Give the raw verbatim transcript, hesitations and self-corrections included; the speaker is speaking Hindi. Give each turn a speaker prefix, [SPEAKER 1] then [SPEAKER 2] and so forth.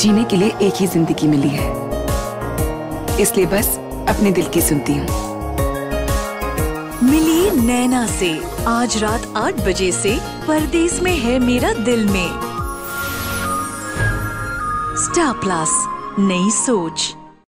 [SPEAKER 1] जीने के लिए एक ही जिंदगी मिली है, इसलिए बस अपने दिल की सुनती हूँ।
[SPEAKER 2] मिलिए नैना से आज रात आठ बजे से परदेस में है मेरा दिल में। स्टार प्लस, नई सोच।